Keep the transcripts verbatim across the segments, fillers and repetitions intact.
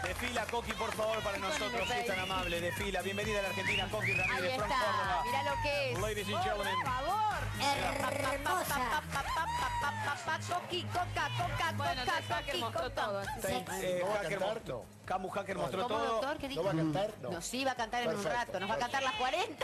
Desfila, Coqui, por favor, para nosotros, si es tan amable. Desfila. Bienvenida a la Argentina, Coqui Ramírez. Ahí from está, Córdoba. mirá lo que es. Ladies and gentlemen. Por favor. Hermosa. Coqui, coca, coca, Bueno, coca, el hacker coqui, mostró coca. todo. así. Thank- Sí. eh, ¿No va a Hacker cantar? mostró. Camu Hacker mostró ¿Cómo, todo. doctor? ¿Qué dijo? ¿No va a cantar? No. No, sí, va a cantar en un Perfecto, rato. Nos va a cantar las cuarenta.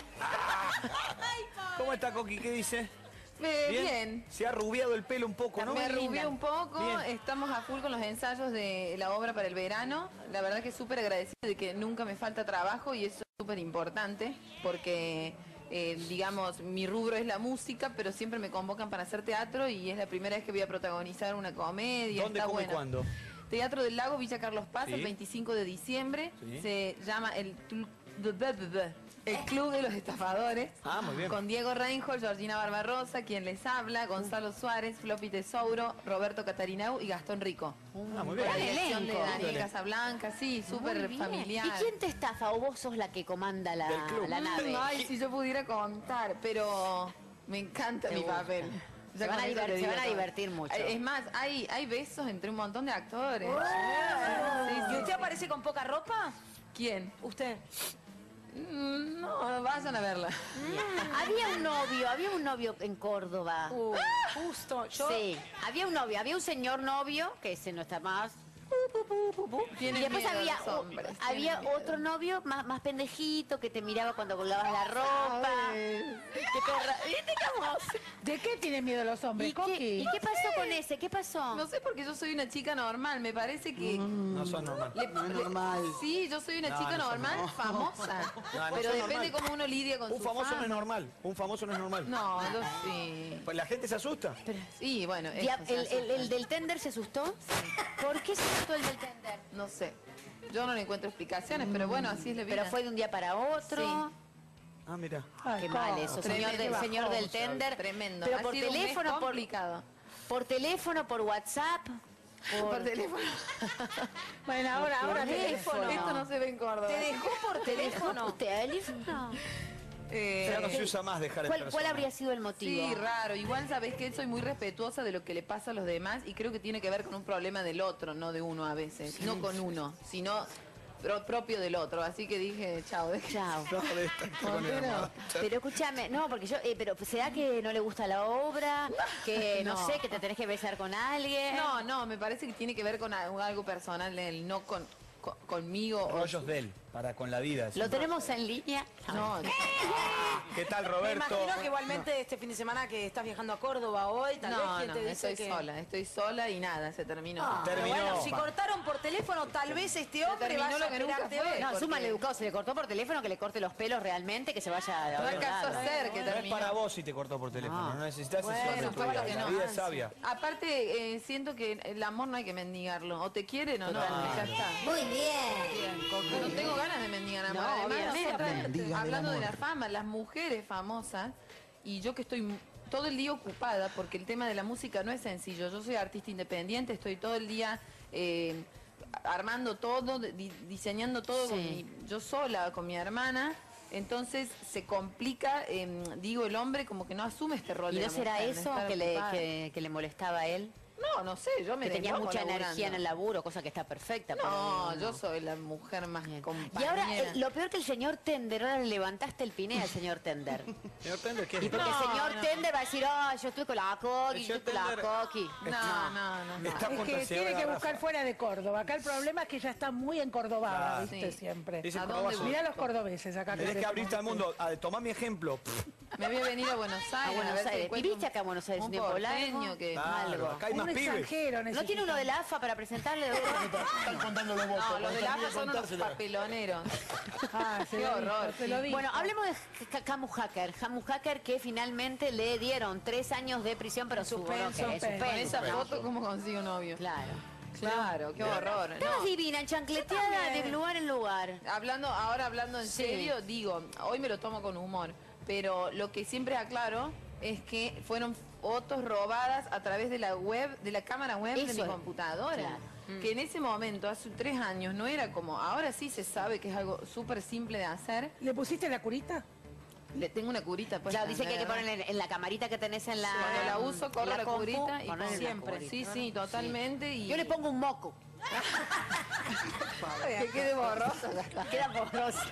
¿Cómo está, Coqui? ¿Qué dice? Eh, bien. Se ha rubiado el pelo un poco, ¿no? Me rubié un poco, Bien. estamos a full con los ensayos de la obra para el verano. La verdad que súper agradecida de que nunca me falta trabajo y eso es súper importante porque, eh, digamos, mi rubro es la música, pero siempre me convocan para hacer teatro y es la primera vez que voy a protagonizar una comedia. ¿Dónde, está cómo y buena. cuándo? Teatro del Lago, Villa Carlos Paz, Sí. el veinticinco de diciembre. Sí. Se llama el, Tlu- el Club de los Estafadores. Ah, muy bien. Con Diego Reinhold, Georgina Barbarosa, quien les habla, Gonzalo Suárez, Floppy Tesouro, Roberto Catarinau y Gastón Rico. Ah, muy Con la bien. dirección de elenco. Daniel Dale. Casablanca, sí, súper Muy bien. familiar. ¿Y quién te estafa o vos sos la que comanda la, Del club. la nave? Ay, si yo pudiera contar, pero me encanta Te mi gusta. papel. Se Ya van con a eso divert- te se digo van a todo. divertir mucho. Es más, hay, hay besos entre un montón de actores. Sí, ¿Y sí, usted sí. aparece con poca ropa? ¿Quién? ¿Usted? Mm, No, vayan a verla. Había un novio, había un novio en Córdoba. Uh, justo. Yo, Sí, había un novio, había un señor novio, que ese no está más. Y Tienen después miedo había, los o- hombres, había tienen miedo. otro novio más, más pendejito que te miraba cuando colgabas la ropa. Qué perra. ¿Viste cómo? ¿De qué tienen miedo los ¿Y hombres, qué, Coqui? ¿Y qué pasó con ese? ¿Qué pasó? No sé porque yo soy una chica normal, me parece que... No son normal. le- le- Sí, yo soy una No, chica no sos normal, normal. famosa. No, no pero sos depende normal. cómo uno lidia con Un su famoso no fama. es normal. Un famoso no es normal. No, yo sí. Pues la gente se asusta. Sí, bueno, Dia- eso se ¿El, el, asusta. el del tender se asustó? ¿Por qué se asustó el del tender? No sé. Yo no le encuentro explicaciones, pero bueno, así es la vida. Pero fue de un día para otro. Sí. Ah, mira. Ay, Qué mal Coqui. eso, Tremendo señor, del, bajón, señor del tender. Tremendo. Pero Ha por sido un mes teléfono, por, complicado. por teléfono, por WhatsApp. Por, Por teléfono. Bueno, ahora, ahora teléfono. Esto no se ve en Córdoba. ¿te dejó por teléfono? teléfono. Eh, Ya no se usa más dejar el ¿Cuál, ¿Cuál personaje. habría sido el motivo? Sí, raro. Igual sabes que soy muy respetuosa de lo que le pasa a los demás y creo que tiene que ver con un problema del otro, no de uno a veces. No con uno, sino pro- propio del otro. Así que dije, chao. Chao. No, de esta, con el Montero. armado. Pero escúchame, no, porque yo, eh, pero ¿será que no le gusta la obra? Que no, No. sé, que te tenés que besar con alguien. No, no, me parece que tiene que ver con algo, algo personal de él, no con, con- conmigo. o Rollos su- de él, para con la vida. ¿Lo tenemos en línea? No, ¿Qué tal, Me Roberto? imagino que igualmente este fin de semana que estás viajando a Córdoba hoy, tal vez no, quien no, te dice estoy que... sola, estoy sola y nada, se terminó. Ah, pero Terminó. bueno, si cortaron por teléfono, tal vez este hombre terminó vaya lo a que nunca esperarte fue. hoy. No, porque- suma educado, se le cortó por teléfono, que le corte los pelos realmente, que se vaya a No otro alcanzó lado. a ser que No es terminó. para vos si te cortó por teléfono, Ah. no necesitas Bueno, ese hombre en tu claro vida. que La no. vida es sabia. Aparte, eh, siento que el amor no hay que mendigarlo. O te quieren o no, Totalmente. ya está. Muy bien. No tengo ganas de mendigar amor. No, Además, obviamente. nosotras, Mendigan el hablando de amor. la fama, las mujeres famosas, y yo que estoy m- todo el día ocupada, porque el tema de la música no es sencillo. Yo soy artista independiente, estoy todo el día eh, armando todo, di- diseñando todo con Sí. mi- yo sola, con mi hermana. Entonces se complica, eh, digo, el hombre como que no asume este rol ¿Y de no la será mujer, de eso estar que le, ocupada. que, que le molestaba a él? No, no sé, yo me Que tenía desloco mucha laburando. energía en el laburo, cosa que está perfecta. pero No, no. yo soy la mujer más Bien. compañera. Y ahora, eh, lo peor que el señor Tender, ahora le levantaste el piné al señor Tender. Señor Tender, ¿qué Y es? porque No, el señor no. Tender va a decir, oh, yo estoy con la coqui, El yo señor estoy con la Tender- coqui. No, no, no, no. Está Es contra que el tiene señor que Garrafa. buscar fuera de Córdoba. Acá el problema es que ya está muy encordobada, Claro. ¿viste? Sí. Siempre. Dice ¿A Córdoba dónde Sur. Mirá los cordobeses acá. Tenés que tenemos. abrirte al mundo. A, tomá mi ejemplo. Pff, Me voy a venir a Buenos Aires. A Buenos ver si Aires. encuentro ¿Viviste acá en Buenos Aires un un tiempo largo? porteño que... Claro, algo. acá hay Un más pibes. extranjero ¿No tiene necesitamos. uno de la A F A para presentarle? Están contándole vos. No, los de la AFA son unos contársela. papeloneros. Ah, se Qué lo horror, dijo, se lo sí. dijo. Bueno, hablemos de Ca- Camu Hacker. Camu Hacker que finalmente le dieron tres años de prisión, pero su Suspenso, que es suspenso. Con esa ¿no? foto, ¿cómo consigo novio? Claro. Claro, qué horror. Estabas No. divina, chancleteada de lugar en lugar. Hablando, ahora hablando en Sí. serio, digo, hoy me lo tomo con humor, pero lo que siempre aclaro es que fueron fotos robadas a través de la web, de la cámara web de Eso mi es. computadora. Claro. Que en ese momento, hace tres años, no era como, ahora sí se sabe que es algo súper simple de hacer. ¿Le pusiste la curita? Le tengo una curita pues. Claro, dice que hay que poner en, en la camarita que tenés en la. Cuando la uso, corro en la, compu, curita y poner en la siempre. curita. Sí, sí, totalmente. Y... Yo le pongo un moco. Que quede borrosa. Queda borrosa.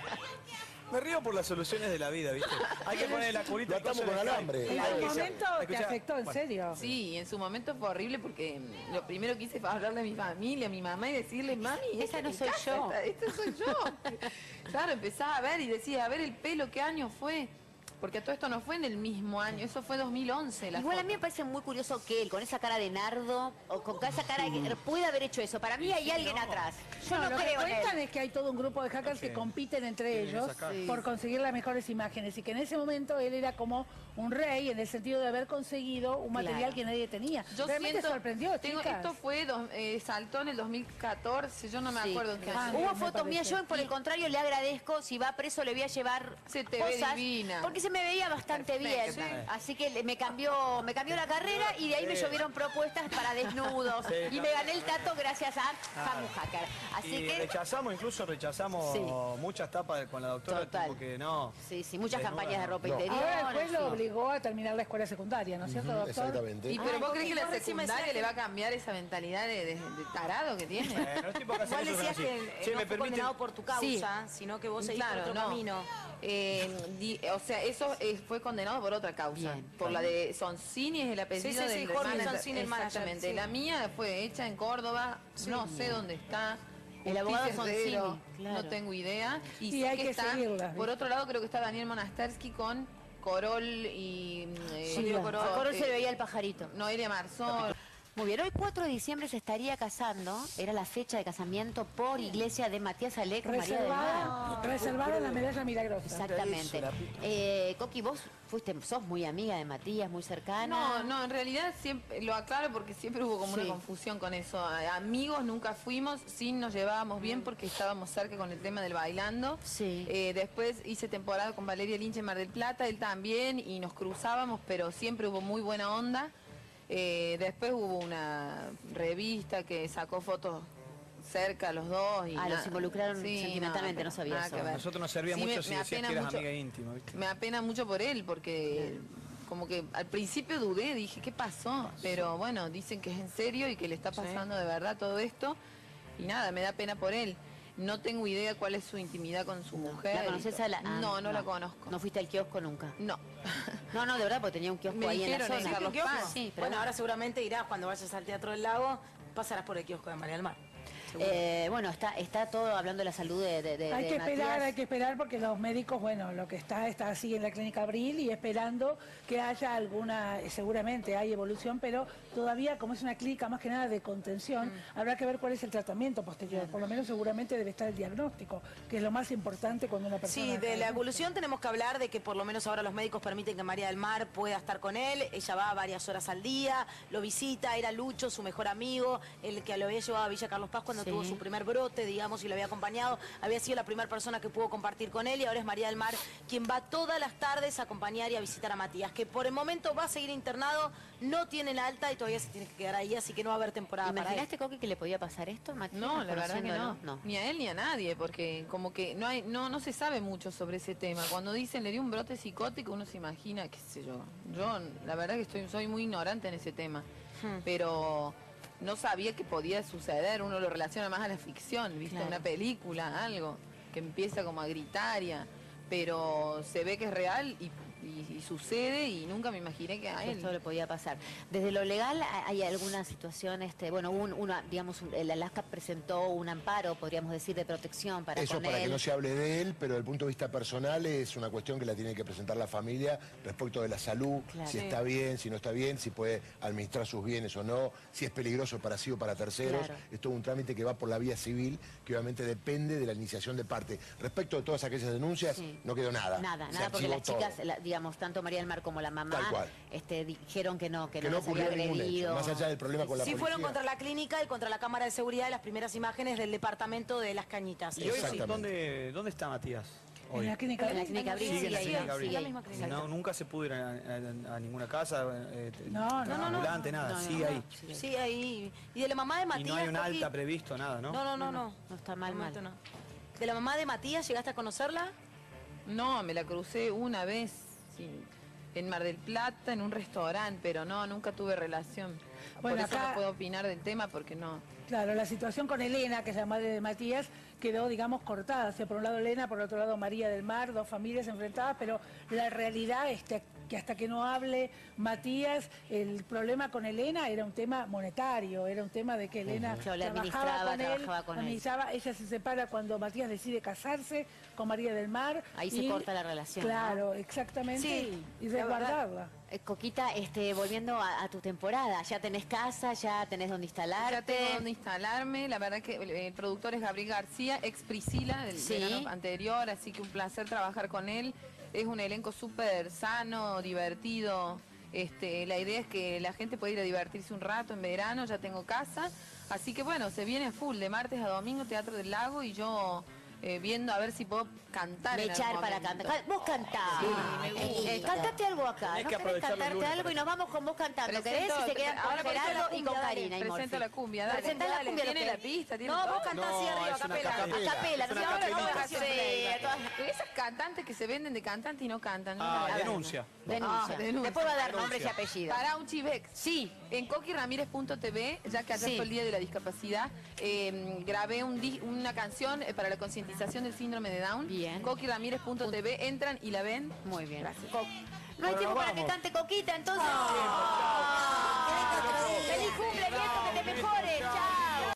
Me río por las soluciones de la vida, ¿viste? Hay que poner la curita. Lo atamos con alambre. En Hay algún que- momento te escuchá, afectó, en bueno, serio. Sí, en su momento fue horrible porque mm, lo primero que hice fue hablarle a mi familia, a mi mamá y decirle, mami, Esa esta no es mi soy casa, yo". Esta, esta soy yo. Claro, empezaba a ver y decía, a ver el pelo, ¿qué año fue? Porque todo esto no fue en el mismo año, eso fue dos mil once. La Igual a foto. mí me parece muy curioso que él, con esa cara de nardo, o con esa cara que puede haber hecho eso. Para mí hay alguien atrás. Yo No, no, lo que creo en cuentan él. es que hay todo un grupo de hackers Sí. que compiten entre Sí, ellos esa cara. por conseguir las mejores imágenes y que en ese momento él era como un rey en el sentido de haber conseguido un material Claro. que nadie tenía. Yo Realmente siento, sorprendió, tengo, chicas. esto fue, dos- eh, saltó en el dos mil catorce, yo no me Sí. acuerdo en qué Ah, año. me Hubo fotos mías, parece. yo por el contrario le agradezco, si va preso le voy a llevar Se te ve cosas, divina. porque se me veía bastante bien. Perfecta. Sí. Así que le- me cambió, me cambió la carrera y de ahí me Sí. llovieron propuestas para desnudos. Sí, y claro. me gané el tato gracias a Famu Hacker. Así Y que rechazamos, incluso rechazamos Sí. muchas tapas con la doctora, Total. tipo que no. sí, sí, muchas Desnuda, campañas de no. ropa No. interior. Ahora el juez sí. lo obligó a terminar la escuela secundaria, ¿no es cierto, doctor? Exactamente. Y pero Ay, vos crees que vos la recién me decías secundaria que- le va a cambiar esa mentalidad de, de- de tarado que tiene. Eh, los tipos que hacen Igual eso son decías así. que Che, no me fue permiten- condenado por tu causa, sino que vos seguís por otro no. camino. Eh, di- o sea, eso eh, fue condenado por otra causa. Bien. Por la de Soncini, es el apellido Sí, sí, sí, del Jorge manager. Soncini, el manager, Exactamente. sí. La mía fue hecha en Córdoba, no sé dónde está. El abogado Justicia Soncini, cero, claro. No tengo idea. Y, Y sé hay que que está, seguirla, por ¿viste? otro lado, creo que está Daniel Monastersky con Corol y... eh, Sí, Diego claro. A Corol eh, se le veía el pajarito. Noelia Marzón. Muy bien, hoy cuatro de diciembre se estaría casando, era la fecha de casamiento por iglesia de Matías Alec con María del Mar. Reservada, reservada la medalla milagrosa. Exactamente. Eso, la puta. Eh, Coqui, vos fuiste, sos muy amiga de Matías, muy cercana. No, no, en realidad siempre lo aclaro porque siempre hubo como Sí. una confusión con eso. A- Amigos nunca fuimos, sí nos llevábamos bien porque estábamos cerca con el tema del bailando. Sí. Eh, después hice temporada con Valeria Lynch en Mar del Plata, él también, y nos cruzábamos, pero siempre hubo muy buena onda. Eh, después hubo una revista que sacó fotos cerca los dos. Y Ah, los nada. involucraron sentimentalmente, no sabía nada eso. que ver. Nosotros nos servía Sí, mucho me- si me decías apena que eras mucho- amiga íntima, ¿viste? Me apena mucho por él porque como que al principio dudé, dije, ¿qué pasó? Pero bueno, dicen que es en serio y que le está pasando de verdad todo esto. Y nada, me da pena por él. No tengo idea cuál es su intimidad con su mujer. ¿La conoces a la...? ah, no, no, la conozco. No fuiste al kiosco nunca. No. No, no, de verdad, porque tenía un kiosco Me ahí en la dijeron en zona. Carlos Paz. Sí, pero Bueno, ahora seguramente irás cuando vayas al Teatro del Lago, pasarás por el kiosco de María del Mar. Eh, bueno, está, está todo hablando de la salud de, de, de Hay de que esperar, Matías. hay que esperar porque los médicos, bueno, lo que está está así en la clínica Abril y esperando que haya alguna, eh, seguramente hay evolución, pero todavía como es una clínica más que nada de contención, Mm. habrá que ver cuál es el tratamiento posterior. Por lo menos seguramente debe estar el diagnóstico, que es lo más importante cuando una persona... Sí, de cae la enferma. evolución tenemos que hablar de que por lo menos ahora los médicos permiten que María del Mar pueda estar con él. Ella va varias horas al día, lo visita, era Lucho, su mejor amigo, el que lo había llevado a Villa Carlos Paz cuando Sí. tuvo su primer brote, digamos, y lo había acompañado. Había sido la primera persona que pudo compartir con él y ahora es María del Mar quien va todas las tardes a acompañar y a visitar a Matías, que por el momento va a seguir internado, no tiene la alta y todavía se tiene que quedar ahí, así que no va a haber temporada para él. ¿Imaginaste, Coqui, que le podía pasar esto, Matías? No, la verdad que no. conociéndolo? No. Ni a él ni a nadie, porque como que no hay, no, no se sabe mucho sobre ese tema. Cuando dicen le dio un brote psicótico, uno se imagina, qué sé yo. Yo, la verdad que estoy, soy muy ignorante en ese tema. Pero no sabía que podía suceder, uno lo relaciona más a la ficción, ¿viste? Claro. Una película, algo, que empieza como a gritar, ya, pero se ve que es real y, y- y sucede y nunca me imaginé que a él. Esto le podía pasar. Desde lo legal, ¿ha- ¿hay alguna situación, este, bueno, un, una, digamos, un- el Alaska presentó un amparo, podríamos decir, de protección para Eso con para él? que no se hable de él, pero desde el punto de vista personal es una cuestión que la tiene que presentar la familia respecto de la salud, Claro. si está bien, si no está bien, si puede administrar sus bienes o no, si es peligroso para sí o para terceros. Claro. Es todo un trámite que va por la vía civil, que obviamente depende de la iniciación de parte. Respecto de todas aquellas denuncias, Sí. no quedó nada. Nada, Se nada, porque archivó las chicas, todo. la- digamos, tanto María del Mar como la mamá, Tal cual. este, dijeron que no, que, Que no, no las había ocurrió ningún hecho, agredido. más allá del problema con la Sí policía. fueron contra la clínica y contra la cámara de seguridad de las primeras imágenes del departamento de Las Cañitas. ¿Y hoy Exactamente. ¿dónde, dónde está Matías? En Hoy. la clínica En la Abril. clínica Abril, Sigue sigue en la ahí, clínica Abril. sigue La ahí. misma clínica. No, nunca se pudo ir a, a- a ninguna casa, eh, No, no, no, ambulante, nada, No, no, sigue no, ahí. sigue ahí. Sí, ahí. Y de la mamá de Y Matías. no hay un Coqui? alta previsto, nada, ¿no? No, no, no, no. No está mal, De momento mal. no. ¿De la mamá de Matías llegaste a conocerla? No, me la crucé una vez sí, en Mar del Plata, en un restaurante, pero no, nunca tuve relación. Bueno, Por eso acá- no puedo opinar del tema porque no. Claro, la situación con Elena, que es la madre de Matías, quedó, digamos, cortada. O sea, por un lado Elena, por otro lado María del Mar, dos familias enfrentadas, pero la realidad es que hasta que no hable Matías, el problema con Elena era un tema monetario, era un tema de que Elena Yo le trabajaba administraba, con él, trabajaba con él. administraba, ella se separa cuando Matías decide casarse con María del Mar. Ahí se y- corta la relación, Claro, exactamente, Sí, y la verdad. resguardarla. Eh, Coquita, este, volviendo a, a tu temporada, ya tenés casa, ya tenés donde instalarte. Ya tengo donde instalarme, la verdad que el, el productor es Gabriel García, ex Priscila del Sí. verano anterior, así que un placer trabajar con él. Es un elenco súper sano, divertido. Este, la idea es que la gente pueda ir a divertirse un rato en verano, ya tengo casa. Así que bueno, se viene a full, de martes a domingo, Teatro del Lago, y yo eh, viendo a ver si puedo cantar. en Mechar algún para momento. cantar. Vos cantás. Sí, me gusta. Eh, cantate algo acá. Tenés ¿No que querés aprovechar los cantarte lunes algo? para Y nos vamos con vos cantando. ¿Querés? Presento- Y se quedan con ahora presento Gerardo la y con cumbia, dale, Karina y presento Morphy. la cumbia, dale. Presentá la Dale, cumbia. tiene lo que- la pista, tiene No, todo. vos cantás así No, arriba, es una capela. capela. A capela, Es una no, ahora no capelita. vas a hacer. todas- Esas cantantes que se venden de cantante y no cantan. ¿no? Ah, A ver. denuncia. Denuncia. Ah, denuncia. Después va a dar nombres y Denuncia. apellidos. Para un Chivex. Sí. En coqui ramírez punto t v, ya que ayer Sí. fue el Día de la Discapacidad, eh, grabé un di- una canción eh, para la concientización del síndrome de Down. Bien. coqui ramírez punto t v, entran y la ven. Muy bien. Gracias. Co- No hay Bueno, tiempo nos para que vamos. cante Coquita, entonces. ¡Feliz cumple, viejo, que te mejores! ¡Chao!